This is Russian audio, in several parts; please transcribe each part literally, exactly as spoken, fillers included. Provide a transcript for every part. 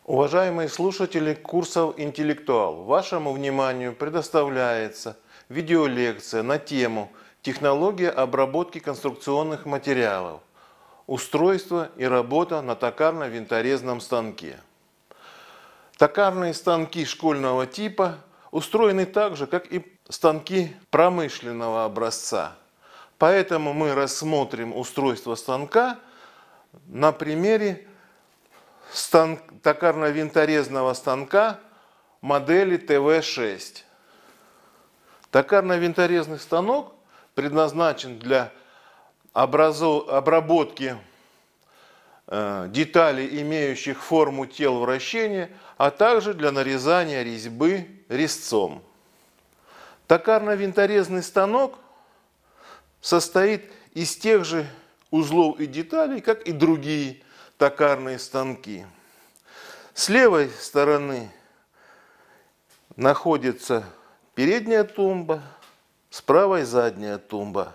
Уважаемые слушатели курсов «Интеллектуал», вашему вниманию предоставляется видеолекция на тему «Технология обработки конструкционных материалов. Устройство и работа на токарно-винторезном станке». Токарные станки школьного типа устроены так же, как и станки промышленного образца. Поэтому мы рассмотрим устройство станка на примере Станк, токарно-винторезного станка модели Т В шесть. Токарно-винторезный станок предназначен для образов... обработки э, деталей, имеющих форму тел вращения, а также для нарезания резьбы резцом. Токарно-винторезный станок состоит из тех же узлов и деталей, как и другие токарные станки. С левой стороны находится передняя тумба, с правой задняя тумба.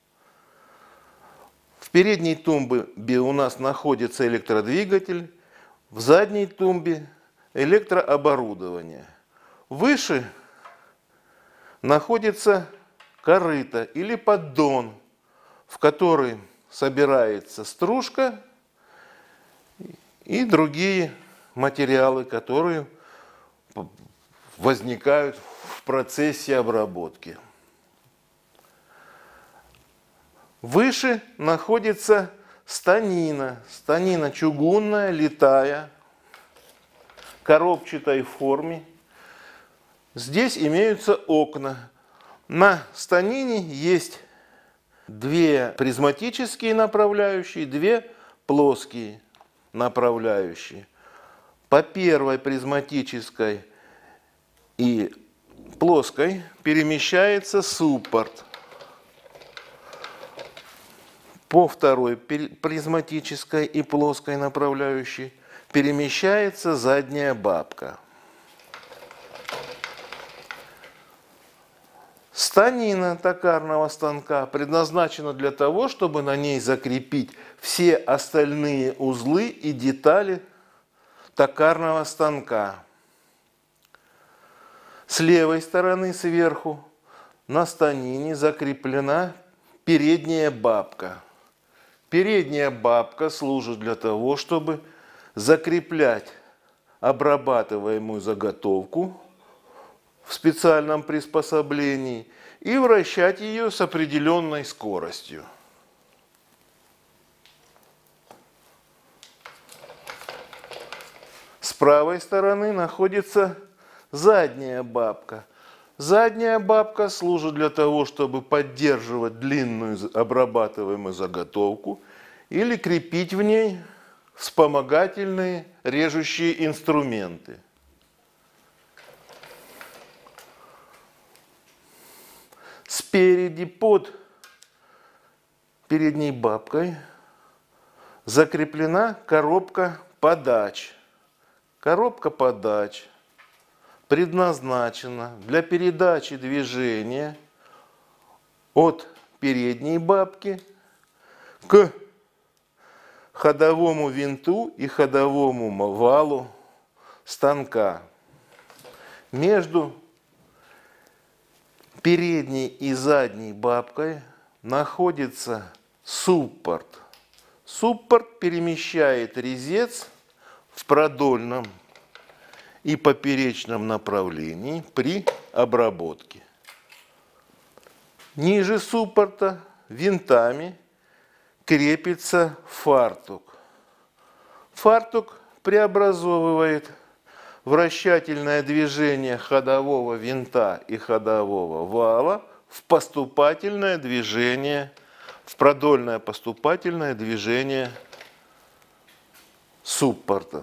В передней тумбе у нас находится электродвигатель, в задней тумбе электрооборудование. Выше находится корыто или поддон, в который собирается стружка и другие материалы, которые возникают в процессе обработки. Выше находится станина. Станина чугунная, литая, коробчатой форме. Здесь имеются окна. На станине есть две призматические направляющие, две плоские направляющие. По первой призматической и плоской перемещается суппорт. По второй призматической и плоской направляющей перемещается задняя бабка. Станина токарного станка предназначена для того, чтобы на ней закрепить все остальные узлы и детали токарного станка. С левой стороны сверху на станине закреплена передняя бабка. Передняя бабка служит для того, чтобы закреплять обрабатываемую заготовку в специальном приспособлении и вращать ее с определенной скоростью. С правой стороны находится задняя бабка. Задняя бабка служит для того, чтобы поддерживать длинную обрабатываемую заготовку или крепить в ней вспомогательные режущие инструменты. Спереди под передней бабкой закреплена коробка подач. Коробка подач предназначена для передачи движения от передней бабки к ходовому винту и ходовому валу станка. Между передней и задней бабкой находится суппорт. Суппорт перемещает резец в продольном и поперечном направлении при обработке. Ниже суппорта винтами крепится фартук. Фартук преобразовывает вращательное движение ходового винта и ходового вала в поступательное движение, в продольное поступательное движение суппорта.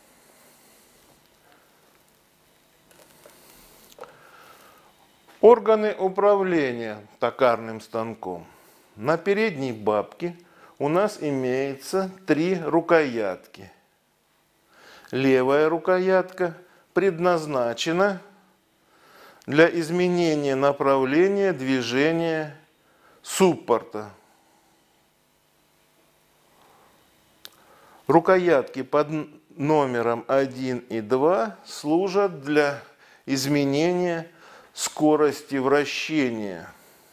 Органы управления токарным станком. На передней бабке у нас имеется три рукоятки. Левая рукоятка предназначена для изменения направления движения суппорта. Рукоятки под номером один и два служат для изменения скорости вращения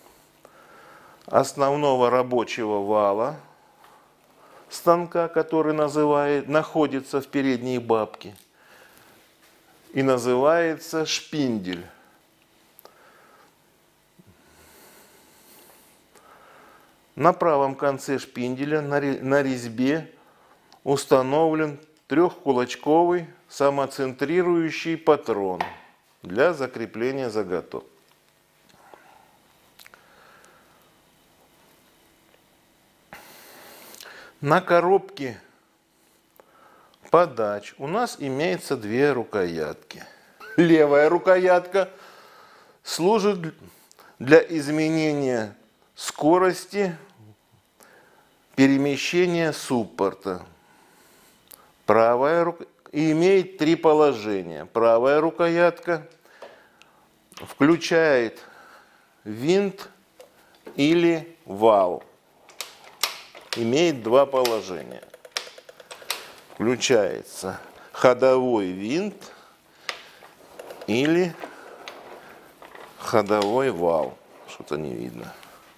основного рабочего вала станка, который называет, находится в передней бабке, и называется шпиндель. На правом конце шпинделя на резьбе установлен трехкулачковый самоцентрирующий патрон для закрепления заготовки. На коробке подач у нас имеется две рукоятки. Левая рукоятка служит для изменения скорости перемещения суппорта. Правая рука имеет три положения. Правая рукоятка включает винт или вал. Имеет два положения. Включается ходовой винт или ходовой вал. Что-то не видно.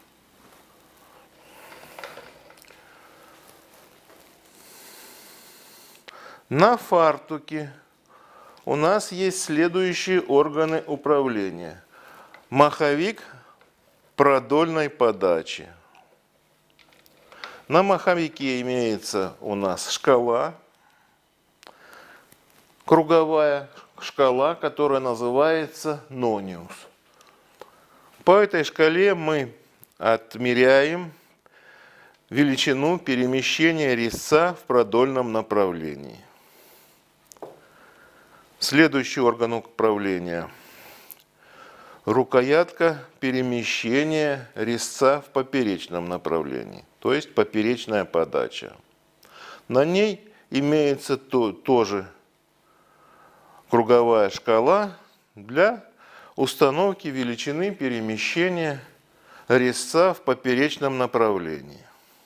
На фартуке у нас есть следующие органы управления. Маховик продольной подачи. На маховике имеется у нас шкала, круговая шкала, которая называется нониус. По этой шкале мы отмеряем величину перемещения резца в продольном направлении. Следующий орган управления – рукоятка перемещения резца в поперечном направлении, то есть поперечная подача. На ней имеется то, тоже круговая шкала для установки величины перемещения резца в поперечном направлении.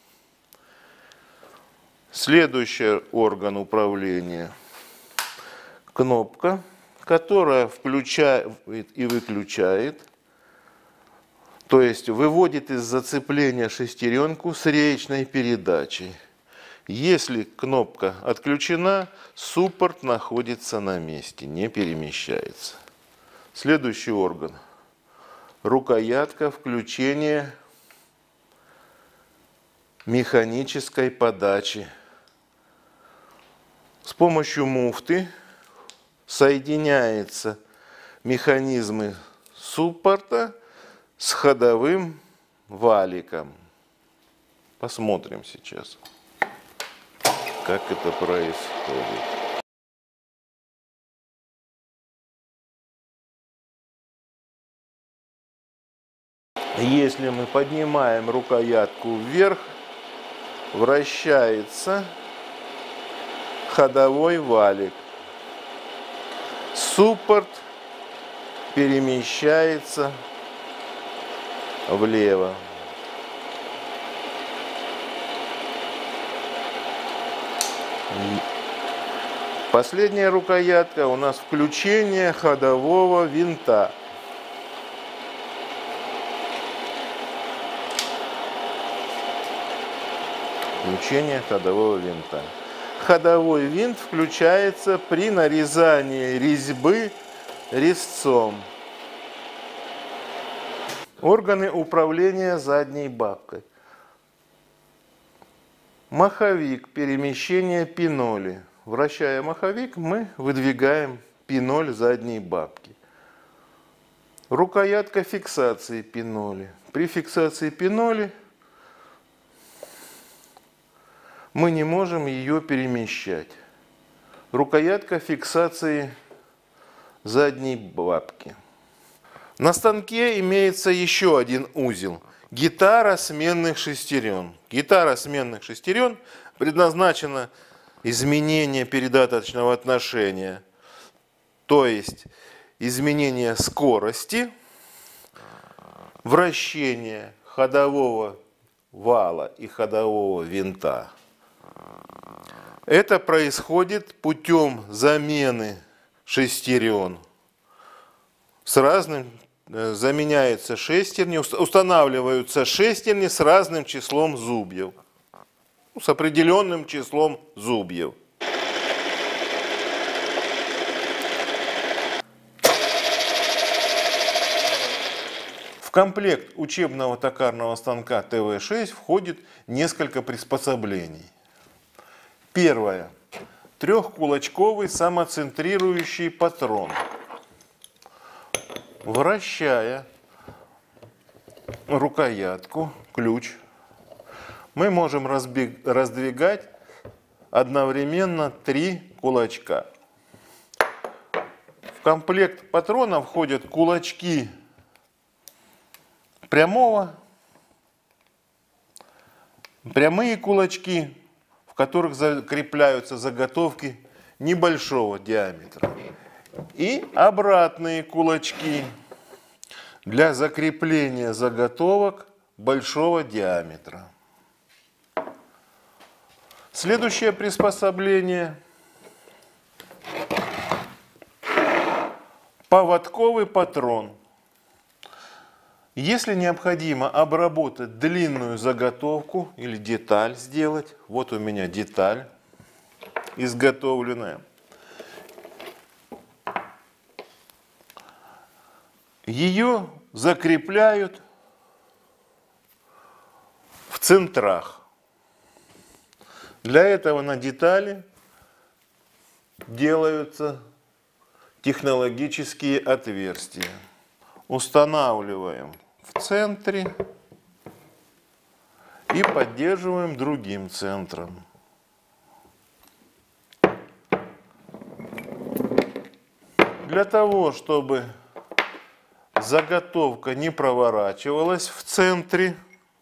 Следующий орган управления – кнопка, которая включает и выключает, то есть выводит из зацепления шестеренку с речной передачей. Если кнопка отключена, суппорт находится на месте, не перемещается. Следующий орган – рукоятка включения механической подачи. С помощью муфты соединяются механизмы суппорта с ходовым валиком. Посмотрим сейчас, как это происходит. Если мы поднимаем рукоятку вверх, вращается ходовой валик. Суппорт перемещается влево. Последняя рукоятка у нас включение ходового винта. Включение ходового винта. Ходовой винт включается при нарезании резьбы резцом. Органы управления задней бабкой. Маховик перемещения пиноли. Вращая маховик, мы выдвигаем пиноль задней бабки. Рукоятка фиксации пиноли. При фиксации пиноли мы не можем ее перемещать. Рукоятка фиксации задней бабки. На станке имеется еще один узел. Гитара сменных шестерен. Гитара сменных шестерен предназначена изменение передаточного отношения, то есть изменение скорости вращения ходового вала и ходового винта Это происходит путем замены шестерен. С разным заменяются шестерни, устанавливаются шестерни с разным числом зубьев, с определенным числом зубьев. В комплект учебного токарного станка Т В шесть входит несколько приспособлений. Первое. Трехкулачковый самоцентрирующий патрон. Вращая рукоятку, ключ, мы можем раздвигать одновременно три кулачка. В комплект патрона входят кулачки прямого, прямые кулачки, в которых закрепляются заготовки небольшого диаметра, и обратные кулачки для закрепления заготовок большого диаметра. Следующее приспособление – поводковый патрон. Если необходимо обработать длинную заготовку или деталь сделать, вот у меня деталь изготовленная, ее закрепляют в центрах. Для этого на детали делаются технологические отверстия. Устанавливаем в центре и поддерживаем другим центром. Для того, чтобы заготовка не проворачивалась в центре,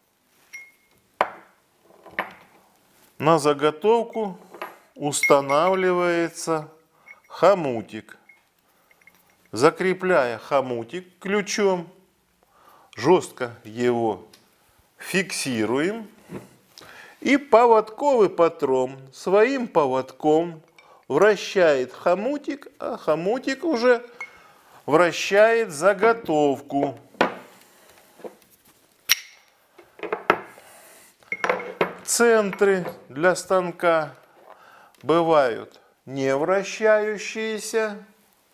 на заготовку устанавливается хомутик. Закрепляя хомутик ключом, жестко его фиксируем, и поводковый патрон своим поводком вращает хомутик, а хомутик уже вращает заготовку. Центры для станка бывают не вращающиеся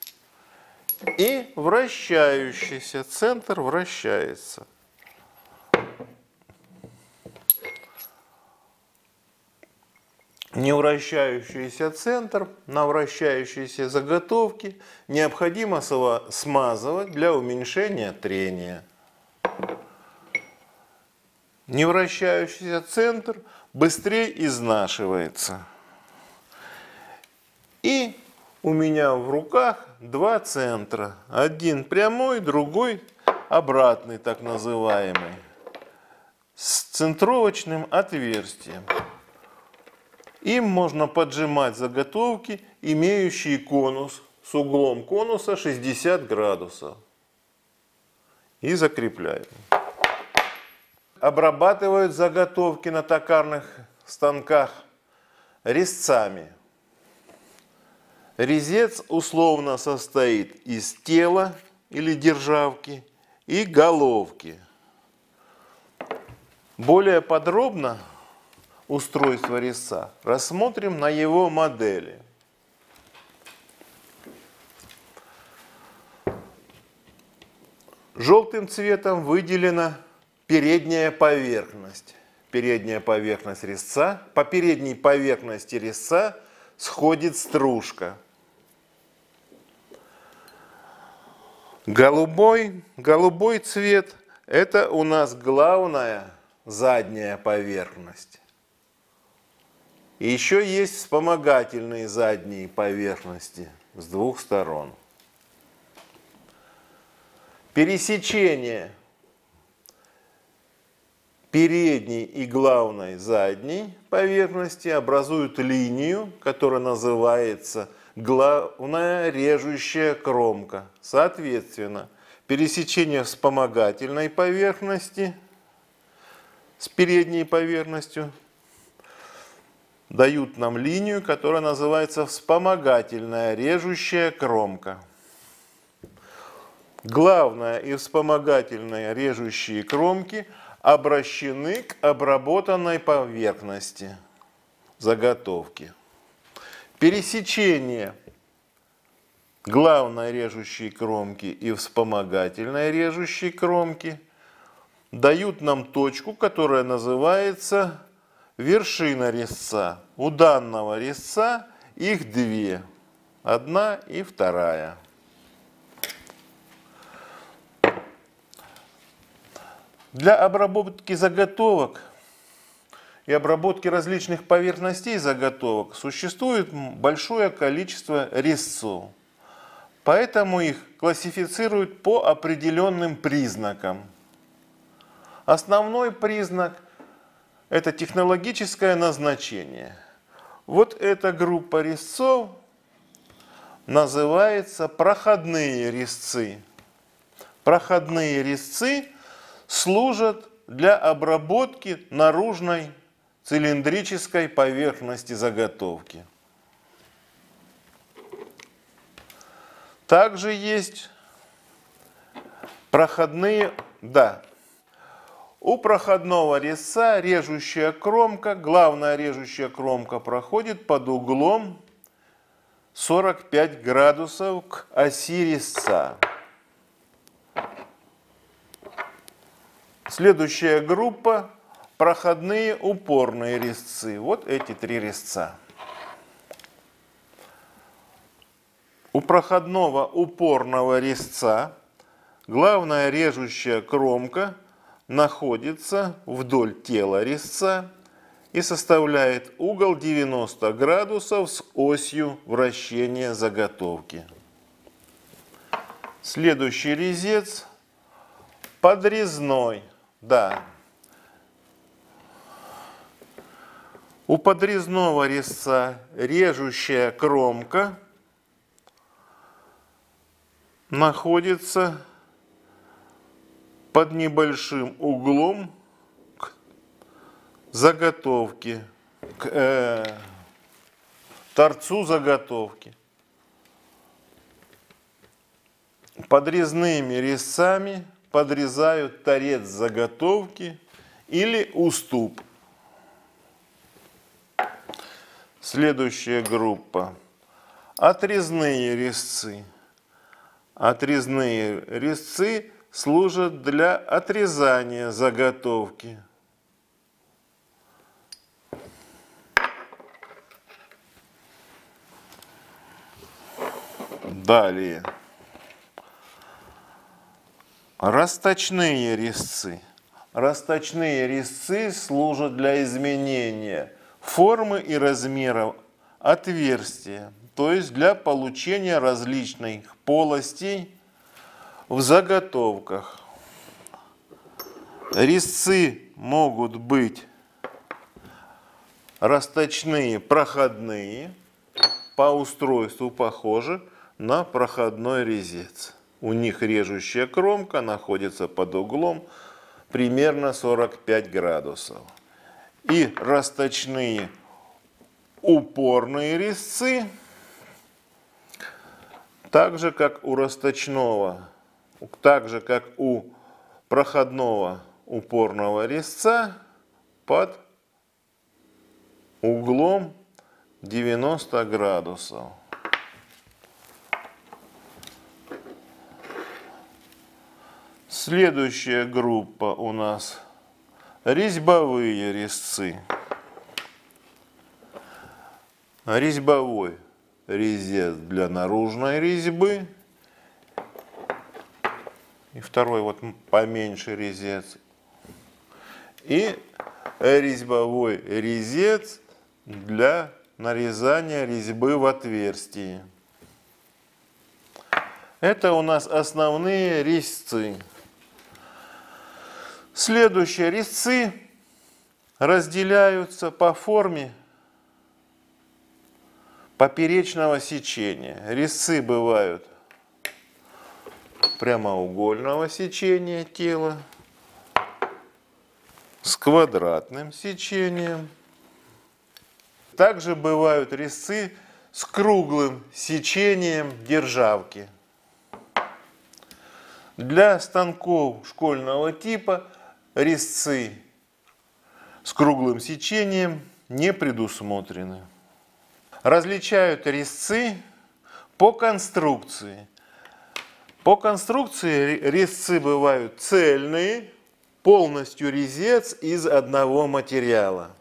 и вращающийся. Центр вращается. Невращающийся центр на вращающиеся заготовки необходимо смазывать для уменьшения трения. Невращающийся центр быстрее изнашивается. И у меня в руках два центра. Один прямой, другой обратный, так называемый, с центровочным отверстием. Им можно поджимать заготовки, имеющие конус с углом конуса шестьдесят градусов. И закрепляем. Обрабатывают заготовки на токарных станках резцами. Резец условно состоит из тела или державки и головки. Более подробно устройство резца рассмотрим на его модели. Желтым цветом выделена передняя поверхность. Передняя поверхность резца. По передней поверхности резца сходит стружка. Голубой, голубой цвет – это у нас главная задняя поверхность. И еще есть вспомогательные задние поверхности с двух сторон. Пересечение передней и главной задней поверхности образуют линию, которая называется главная режущая кромка. Соответственно, пересечение вспомогательной поверхности с передней поверхностью дают нам линию, которая называется вспомогательная режущая кромка. Главная и вспомогательные режущие кромки обращены к обработанной поверхности заготовки. Пересечение главной режущей кромки и вспомогательной режущей кромки дают нам точку, которая называется вершина резца. У данного резца их две, одна и вторая. Для обработки заготовок и обработки различных поверхностей заготовок существует большое количество резцов. Поэтому их классифицируют по определенным признакам. Основной признак – это технологическое назначение. Вот эта группа резцов называется проходные резцы. Проходные резцы служат для обработки наружной цилиндрической поверхности заготовки. Также есть проходные, да, у проходного резца режущая кромка, главная режущая кромка проходит под углом сорок пять градусов к оси резца. Следующая группа – проходные упорные резцы. Вот эти три резца. У проходного упорного резца главная режущая кромка находится вдоль тела резца и составляет угол девяносто градусов с осью вращения заготовки. Следующий резец – подрезной. Да. У подрезного резца режущая кромка находится под небольшим углом к заготовке, к э, торцу заготовки. Подрезными резцами подрезают торец заготовки или уступ. Следующая группа – отрезные резцы. Отрезные резцы служат для отрезания заготовки. Далее. Расточные резцы. Расточные резцы служат для изменения формы и размеров отверстия, то есть для получения различных полостей в заготовках. Резцы могут быть расточные, проходные, по устройству похожи на проходной резец. У них режущая кромка находится под углом примерно сорок пять градусов. И расточные упорные резцы, так же как у расточного, так же как у проходного упорного резца, под углом девяносто градусов. Следующая группа у нас резьбовые резцы. Резьбовой резец для наружной резьбы. И второй вот поменьше резец. И резьбовой резец для нарезания резьбы в отверстии. Это у нас основные резцы. Следующие резцы разделяются по форме поперечного сечения. Резцы бывают прямоугольного сечения тела с квадратным сечением. Также бывают резцы с круглым сечением державки. Для станков школьного типа резцы с круглым сечением не предусмотрены. Различают резцы по конструкции. По конструкции резцы бывают цельные, полностью резец из одного материала.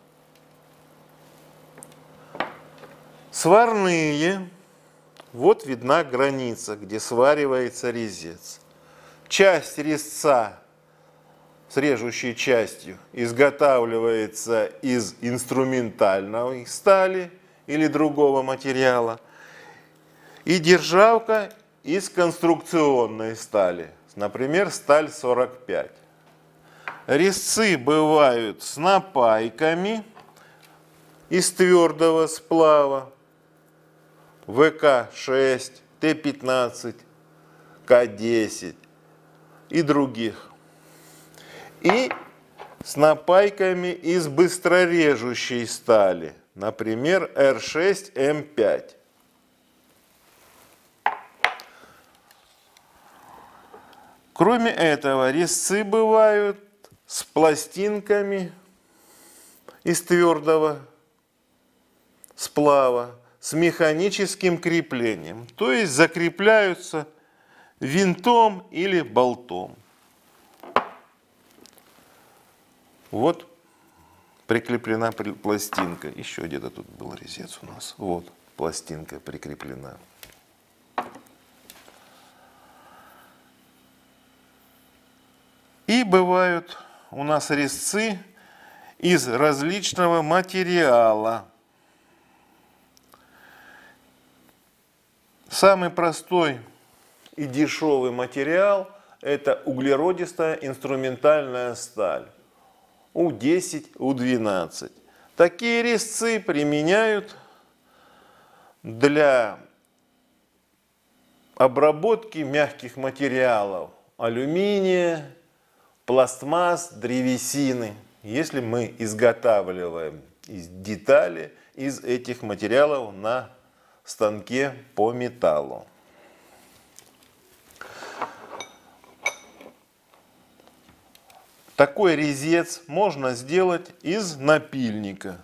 Сварные. Вот видна граница, где сваривается резец. Часть резца с режущей частью изготавливается из инструментальной стали или другого материала. И державка из конструкционной стали, например, сталь сорок пять. Резцы бывают с напайками из твердого сплава вэ ка шесть, тэ пятнадцать, ка десять и других. И с напайками из быстрорежущей стали, например, эр шесть эм пять. Кроме этого, резцы бывают с пластинками из твердого сплава с механическим креплением, то есть закрепляются винтом или болтом. Вот прикреплена пластинка. Еще где-то тут был резец у нас. Вот пластинка прикреплена. И бывают у нас резцы из различного материала. Самый простой и дешевый материал – это углеродистая инструментальная сталь у десять, у двенадцать. Такие резцы применяют для обработки мягких материалов – алюминия, пластмасс, древесины, если мы изготавливаем детали из этих материалов на станке по металлу. Такой резец можно сделать из напильника.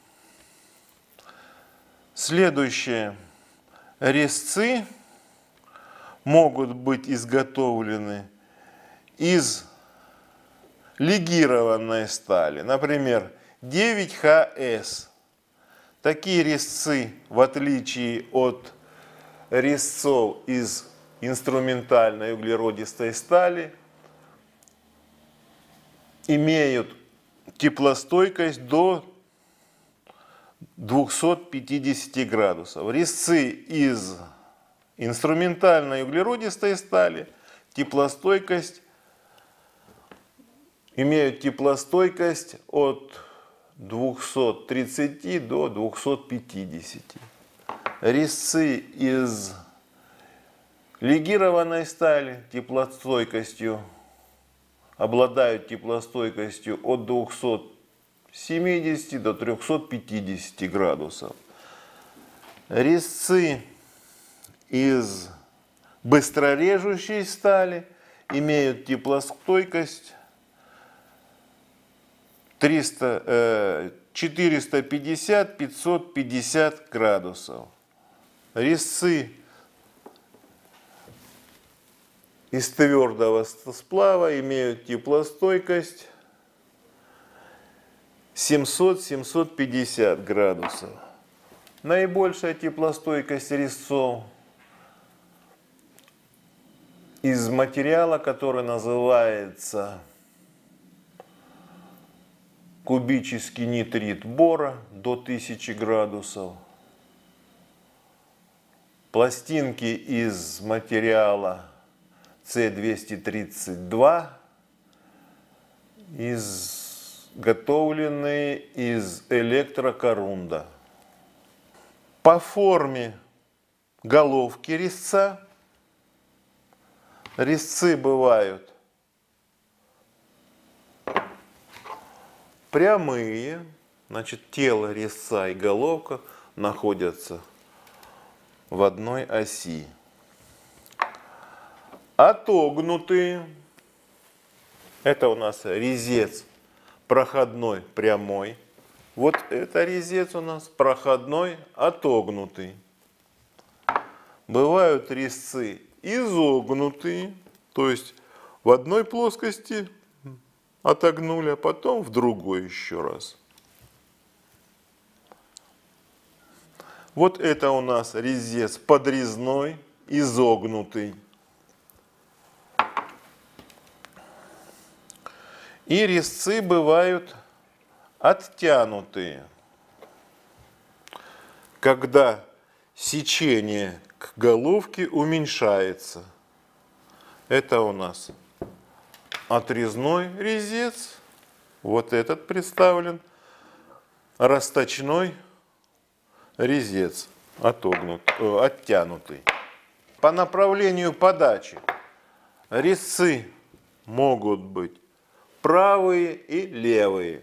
Следующее. Резцы могут быть изготовлены из легированной стали, например, девять ха эс. Такие резцы, в отличие от резцов из инструментальной углеродистой стали, имеют теплостойкость до двухсот пятидесяти градусов. Резцы из инструментальной углеродистой стали теплостойкость имеют теплостойкость от двухсот тридцати до двухсот пятидесяти. Резцы из легированной стали теплостойкостью обладают теплостойкостью от двухсот семидесяти до трёхсот пятидесяти градусов. Резцы из быстрорежущей стали имеют теплостойкость четыреста пятьдесят — пятьсот пятьдесят градусов. Резцы из твердого сплава имеют теплостойкость семьсот — семьсот пятьдесят градусов. Наибольшая теплостойкость резцов из материала, который называется кубический нитрид бора, до тысячи градусов. Пластинки из материала цэ двести тридцать два, изготовленные из электрокорунда. По форме головки резца резцы бывают прямые, Значит, тело резца и головка находятся в одной оси. Отогнутые. Это у нас резец проходной прямой. Вот это резец у нас проходной отогнутый. Бывают резцы изогнутые, то есть в одной плоскости отогнули, а потом в другой еще раз. Вот это у нас резец подрезной, изогнутый. И резцы бывают оттянутые, когда сечение к головке уменьшается. Это у нас отрезной резец, вот этот представлен, расточной резец, отогнут, э, оттянутый. По направлению подачи резцы могут быть правые и левые.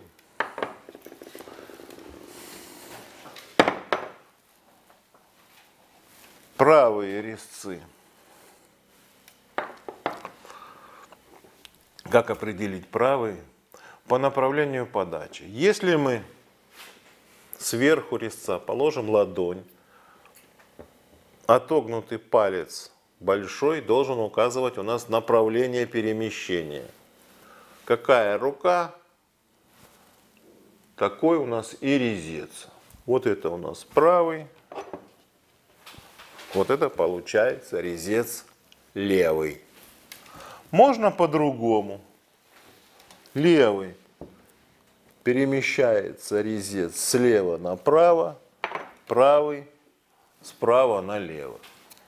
Правые резцы. Как определить правые? По направлению подачи. Если мы сверху резца положим ладонь, отогнутый палец большой должен указывать у нас направление перемещения. Какая рука, такой у нас и резец. Вот это у нас правый, вот это получается резец левый. Можно по-другому. Левый перемещается резец слева направо, правый справа налево.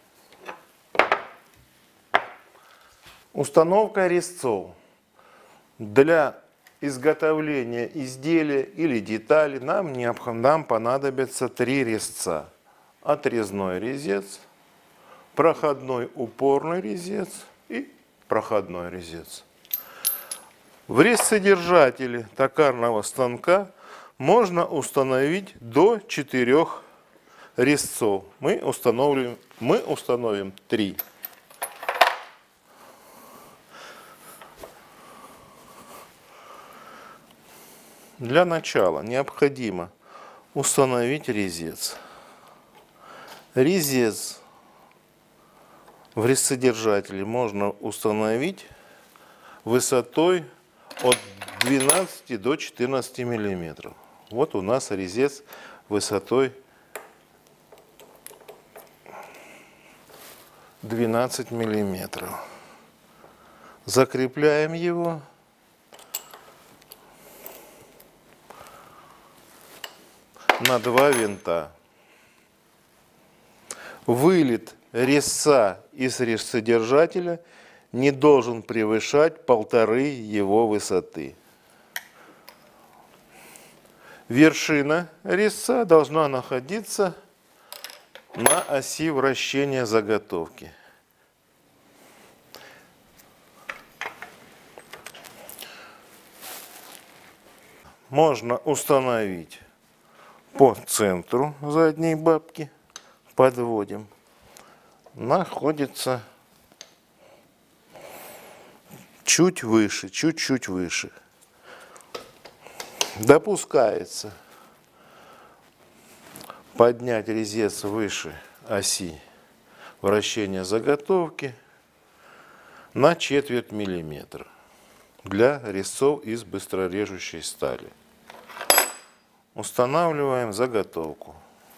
Установка резцов. Для изготовления изделия или детали нам, необходимо, нам понадобится три резца. Отрезной резец, проходной упорный резец и проходной резец. В резцедержателе токарного станка можно установить до четырех резцов. Мы установим, мы установим три. Для начала необходимо установить резец. Резец в резцедержателе можно установить высотой от двенадцати до четырнадцати миллиметров. Вот у нас резец высотой двенадцать миллиметров. Закрепляем его. На два винта. Вылет резца из резцедержателя не должен превышать полторы его высоты. Вершина резца должна находиться на оси вращения заготовки. Можно установить по центру задней бабки, подводим, находится чуть выше, чуть-чуть выше. Допускается поднять резец выше оси вращения заготовки на четверть миллиметра для резцов из быстрорежущей стали. Устанавливаем заготовку.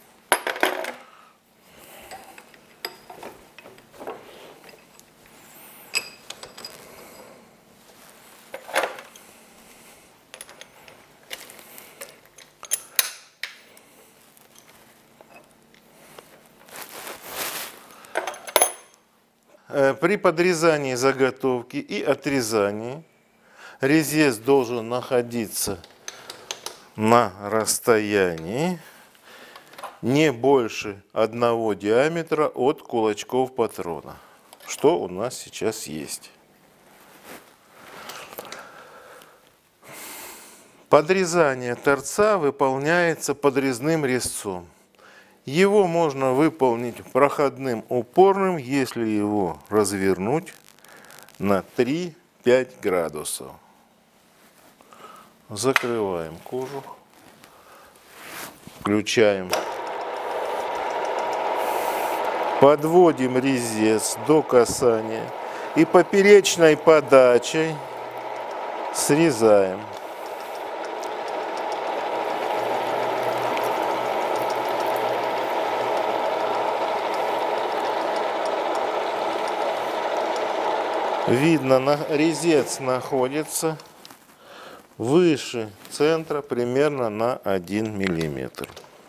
При подрезании заготовки и отрезании резец должен находиться на расстоянии не больше одного диаметра от кулачков патрона, что у нас сейчас есть. Подрезание торца выполняется подрезным резцом. Его можно выполнить проходным упорным, если его развернуть на три-пять градусов. Закрываем кожух, включаем, подводим резец до касания и поперечной подачей срезаем. Видно, резец находится выше центра примерно на один миллиметр.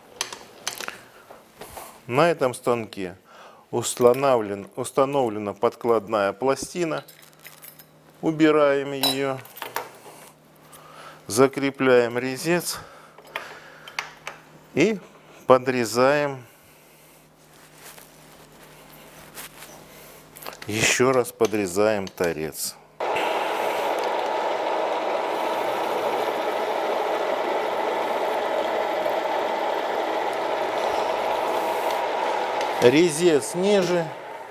На этом станке установлен, установлена подкладная пластина. Убираем ее, закрепляем резец и подрезаем. Еще раз подрезаем торец. Резец ниже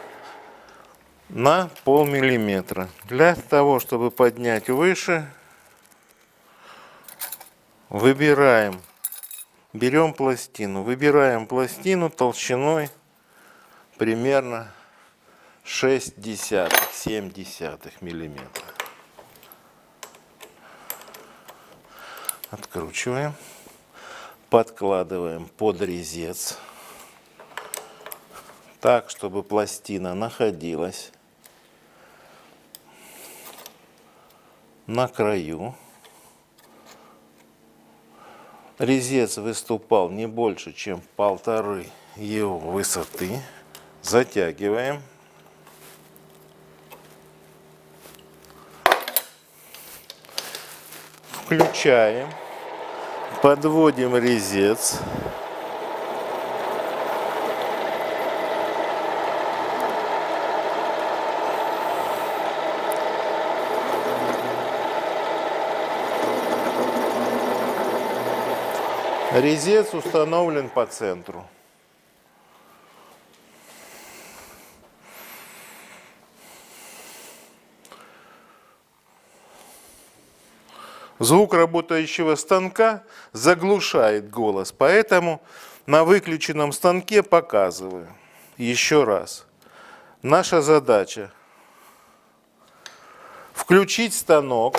на полмиллиметра. Для того, чтобы поднять выше, выбираем, берем пластину, выбираем пластину толщиной примерно шесть десятых, семь десятых миллиметра. Откручиваем, подкладываем под резец так, чтобы пластина находилась на краю. Резец выступал не больше, чем полторы его высоты. Затягиваем. Включаем, подводим резец. Резец установлен по центру. Звук работающего станка заглушает голос, поэтому на выключенном станке показываю. Еще раз. Наша задача включить станок.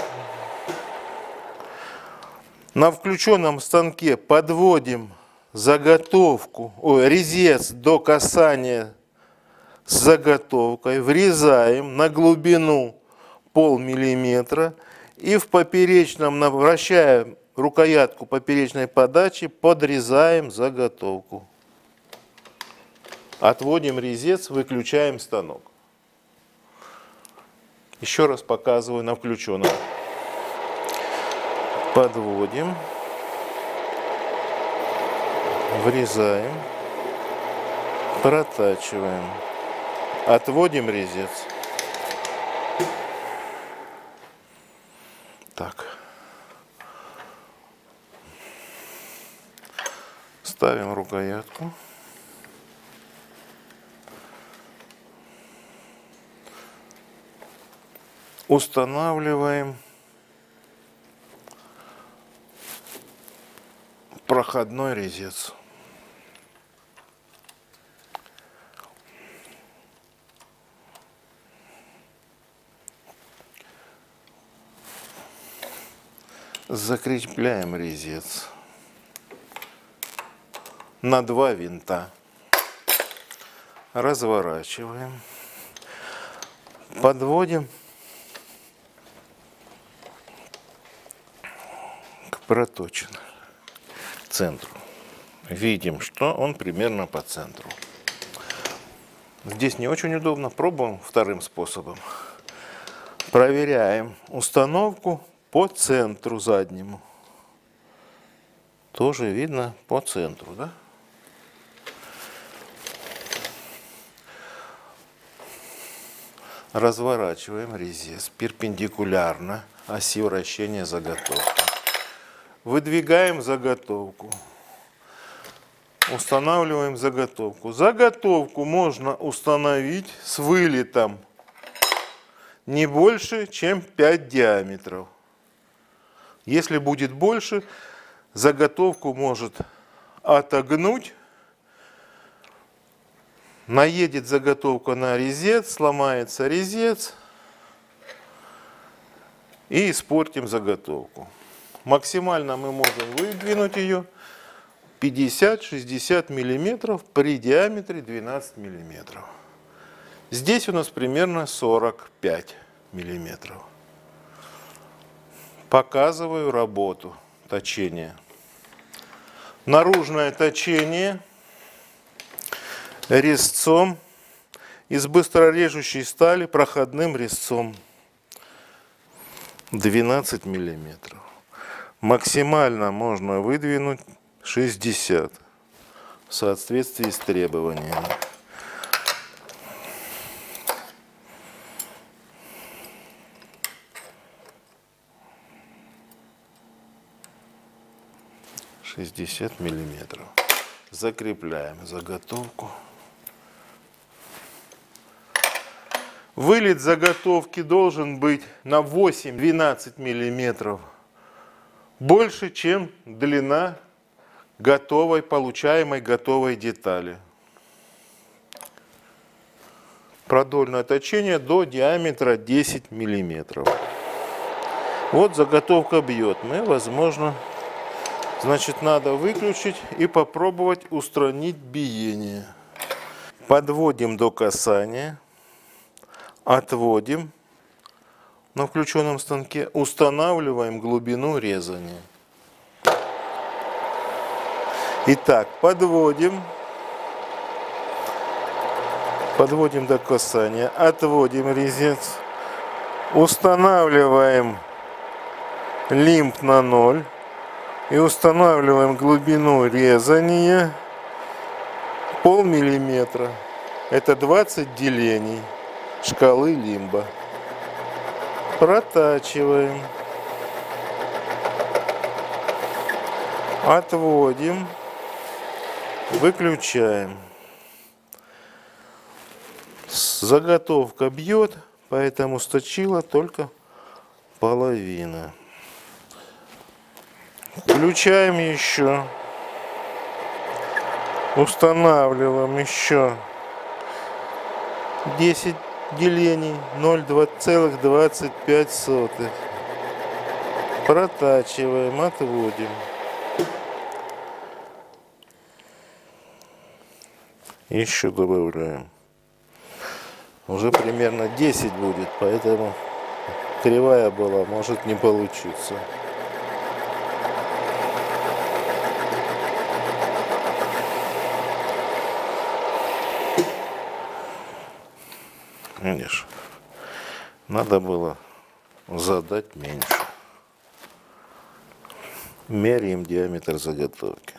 На включенном станке подводим заготовку, ой, резец до касания с заготовкой, врезаем на глубину полмиллиметра. И в поперечном, вращая рукоятку поперечной подачи, подрезаем заготовку. Отводим резец, выключаем станок. Еще раз показываю на включенном. Подводим, врезаем, протачиваем, отводим резец. Так. Ставим рукоятку. Устанавливаем проходной резец. Закрепляем резец на два винта. Разворачиваем. Подводим к проточенному центру. Видим, что он примерно по центру. Здесь не очень удобно. Пробуем вторым способом. Проверяем установку по центру заднему. Тоже видно по центру, да? Разворачиваем резец перпендикулярно оси вращения заготовки. выдвигаем заготовку. Устанавливаем заготовку. Заготовку можно установить с вылетом не больше, чем пять диаметров. Если будет больше, заготовку может отогнуть. Наедет заготовка на резец, сломается резец и испортим заготовку. Максимально мы можем выдвинуть ее пятьдесят-шестьдесят миллиметров при диаметре двенадцать миллиметров. Здесь у нас примерно сорок пять миллиметров. Показываю работу точения. Наружное точение резцом из быстрорежущей стали проходным резцом двенадцать миллиметров. Максимально можно выдвинуть шестьдесят в соответствии с требованиями. шестьдесят миллиметров. Закрепляем заготовку. Вылет заготовки должен быть на восемь-двенадцать миллиметров больше, чем длина готовой, получаемой готовой детали. Продольное точение до диаметра десять миллиметров. Вот заготовка бьет. Мы, возможно, значит, надо выключить и попробовать устранить биение. Подводим до касания. Отводим на включенном станке, устанавливаем глубину резания. Итак, подводим, подводим до касания, отводим резец, устанавливаем лимб на ноль и устанавливаем глубину резания полмиллиметра. Это двадцать делений шкалы лимба. Протачиваем. Отводим. Выключаем. Заготовка бьет, поэтому сточила только половина. Включаем еще. Устанавливаем еще десять делений, ноль целых двадцать пять сотых. Протачиваем, отводим. Еще добавляем. Уже примерно десять будет, поэтому кривая была, может не получиться. Видишь, надо было задать меньше. Меряем диаметр заготовки.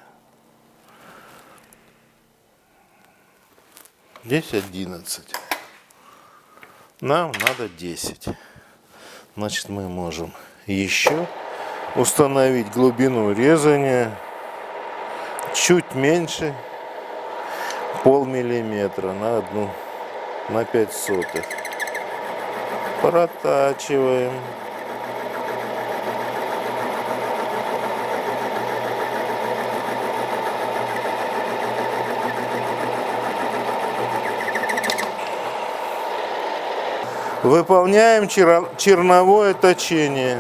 Здесь одиннадцать. Нам надо десять. Значит, мы можем еще установить глубину резания чуть меньше полмиллиметра на одну. На пять сотых. Протачиваем. Выполняем черновое точение.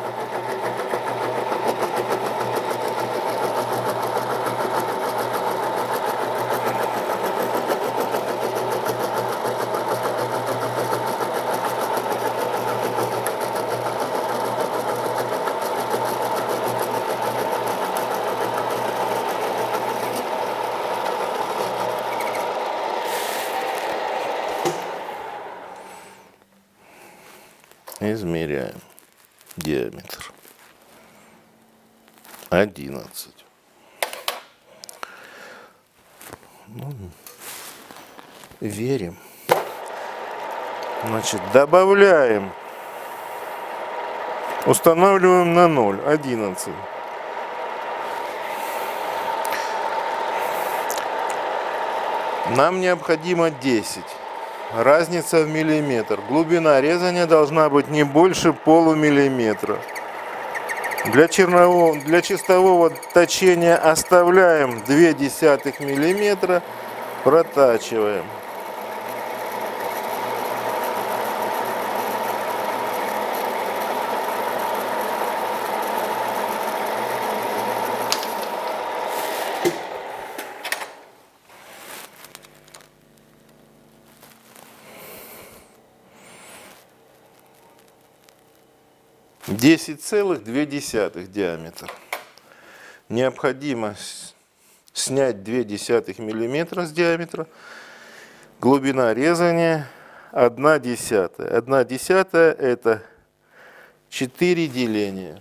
Измеряем диаметр. одиннадцать. Ну, верим. Значит, добавляем. Устанавливаем на ноль. одиннадцать. Нам необходимо десять. Разница в миллиметр. Глубина резания должна быть не больше полумиллиметра. Для, чернового, для чистового точения оставляем две десятых миллиметра, протачиваем. десять целых две десятых диаметр. Необходимо снять две десятых миллиметра с диаметра. Глубина резания одна десятая. одна десятая это четыре деления.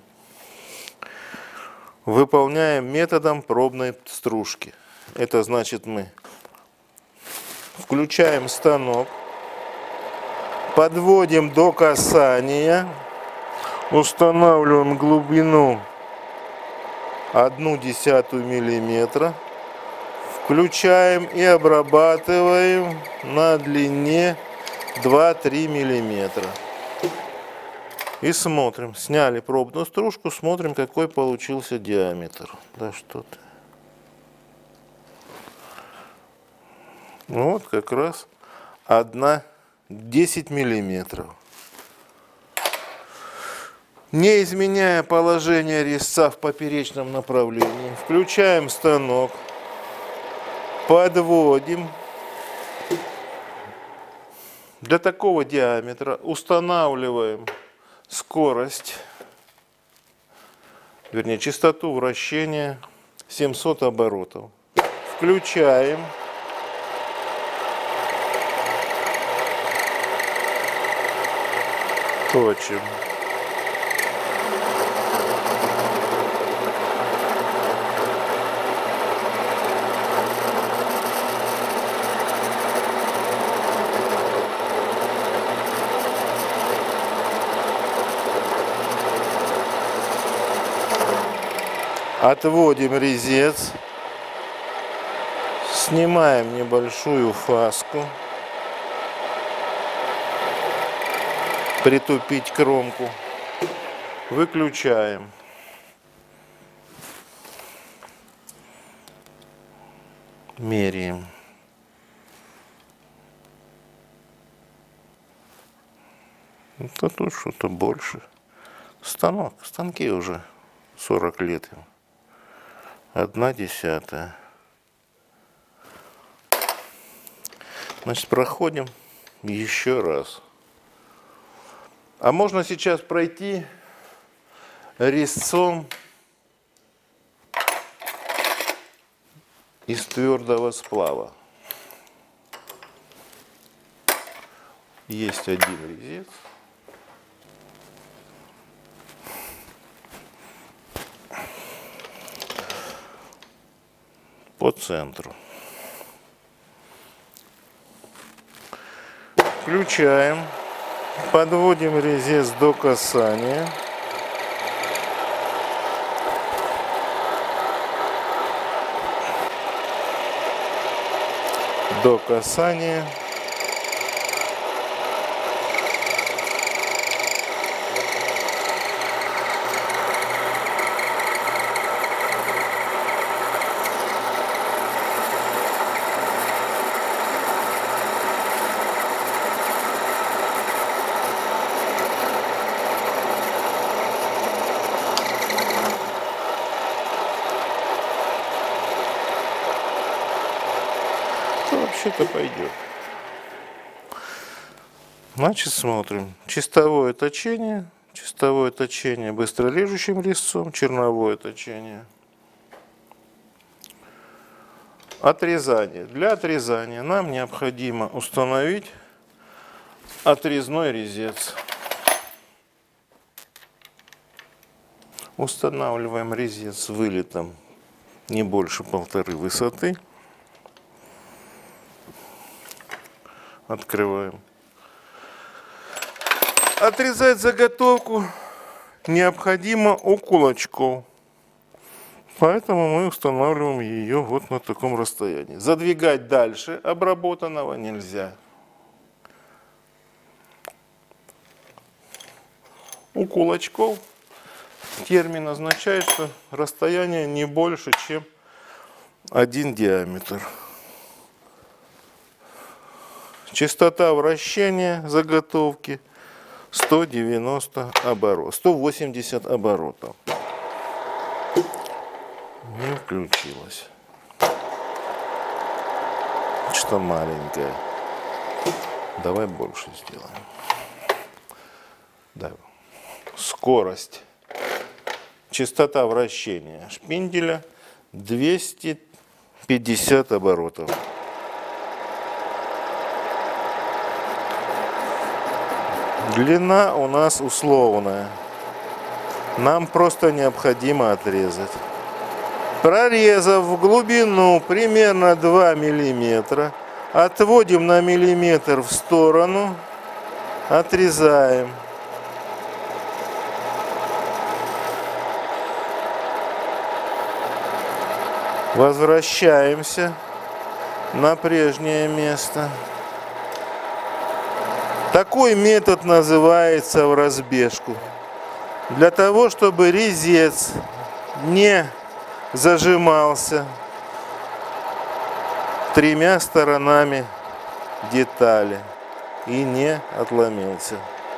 Выполняем методом пробной стружки. Это значит, мы включаем станок, подводим до касания. Устанавливаем глубину одну десятую миллиметра. Включаем и обрабатываем на длине два-три миллиметра. И смотрим. Сняли пробную стружку, смотрим, какой получился диаметр. Да что-то. Вот как раз одна десять миллиметров. Не изменяя положение резца в поперечном направлении, включаем станок, подводим до такого диаметра, устанавливаем скорость, вернее частоту вращения семьсот оборотов. Включаем. Точим. Отводим резец, снимаем небольшую фаску, притупить кромку, выключаем. Меряем. Это тут что-то больше. Станок, станки уже сорок лет. Одна десятая. Значит, проходим еще раз. А можно сейчас пройти резцом из твердого сплава. Есть один резец. По центру. Включаем, подводим резец до касания. До касания. Вообще-то пойдет. Значит, смотрим. Чистовое точение. Чистовое точение быстрорежущим резцом. Черновое точение. Отрезание. Для отрезания нам необходимо установить отрезной резец. Устанавливаем резец с вылетом не больше полторы высоты. Открываем. Отрезать заготовку необходимо у кулачков. Поэтому мы устанавливаем ее вот на таком расстоянии. Задвигать дальше обработанного нельзя. У кулачков термин означает, что расстояние не больше, чем один диаметр. Частота вращения заготовки сто девяносто оборотов, сто восемьдесят оборотов. Не включилось. Что маленькое. Давай больше сделаем. Да. Скорость. Частота вращения шпинделя двести пятьдесят оборотов. Длина у нас условная. Нам просто необходимо отрезать. Прорезав в глубину примерно два миллиметра, отводим на миллиметр в сторону, отрезаем. Возвращаемся на прежнее место. Такой метод называется в разбежку. Для того, чтобы резец не зажимался тремя сторонами детали и не отломился.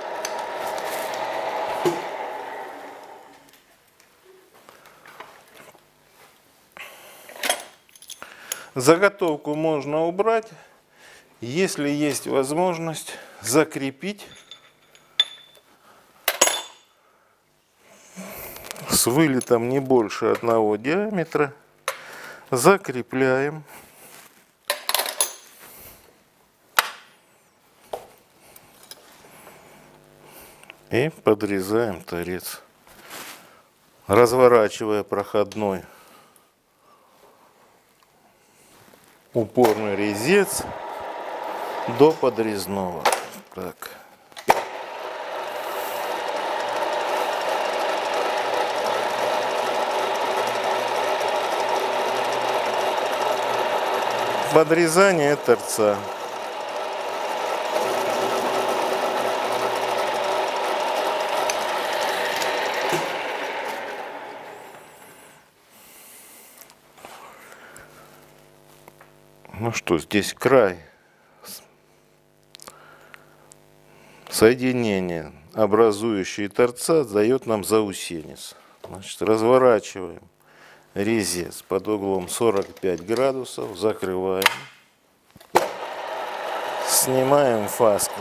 Заготовку можно убрать, если есть возможность закрепить с вылетом не больше одного диаметра. Закрепляем. И подрезаем торец, разворачивая проходной упорный резец до подрезного. Так. Подрезание торца. Ну что, здесь край соединения, образующие торца, дает нам заусенец. Значит, разворачиваем резец под углом сорок пять градусов, закрываем, снимаем фаску.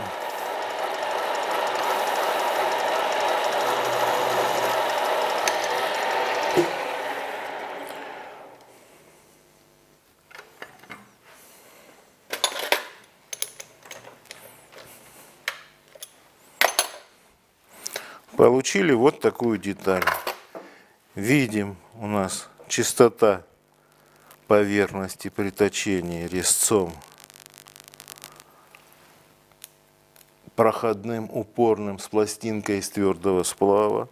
Получили вот такую деталь. Видим, у нас частота поверхности при точении резцом проходным упорным с пластинкой из твердого сплава,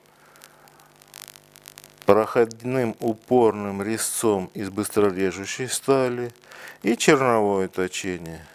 проходным упорным резцом из быстрорежущей стали и черновое точение.